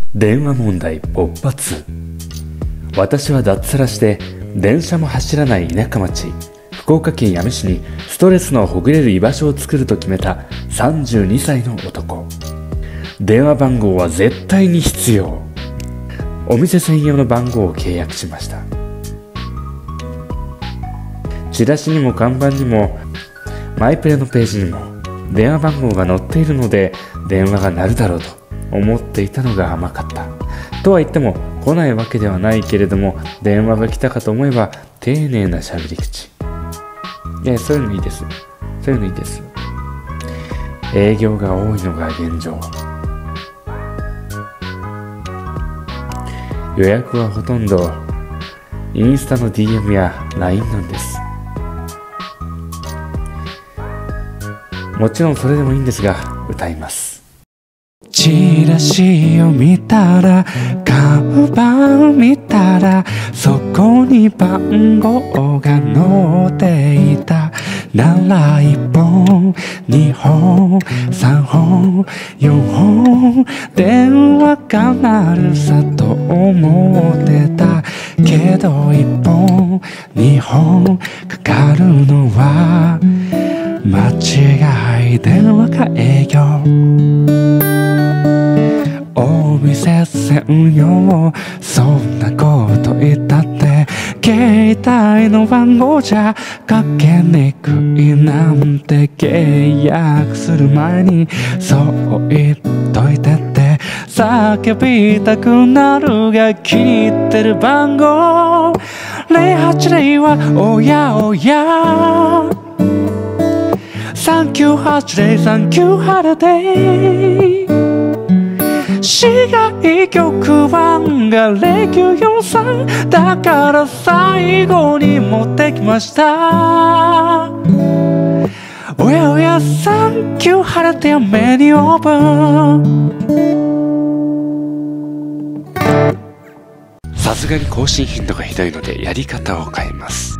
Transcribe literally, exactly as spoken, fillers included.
電話問題勃発。私は脱サラして電車も走らない田舎町福岡県八女市にストレスのほぐれる居場所を作ると決めたさんじゅうにさいの男。電話番号は絶対に必要。お店専用の番号を契約しました。チラシにも看板にもマイプレのページにも電話番号が載っているので電話が鳴るだろうと思っていたのが甘かった。とは言っても来ないわけではないけれども、電話が来たかと思えば丁寧な喋り口。いや、そういうのいいです。そういうのいいです。営業が多いのが現状。予約はほとんどインスタの ディーエム や ライン なんです。もちろんそれでもいいんですが、歌います。 チラシを見たら、看板見たら、そこに番号が載っていた。なら一本、二本、三本、四本、電話が鳴るさと思ってた。けど一本、二本かかるのは間違い電話か営業。お店専用、そんなこと言ったって携帯の番号じゃかけにくいなんて、契約する前にそう言っといてって叫びたくなるが、気に入ってる番号ゼロはちゼロはおやおやさんきゅうはちゼロさんきゅうはちゼロ市外局番がゼロきゅうよんさんだから最後に持ってきました。おやおやさんきゅうはちゼロメニューオープン。 さすがに更新頻度がひどいのでやり方を変えます。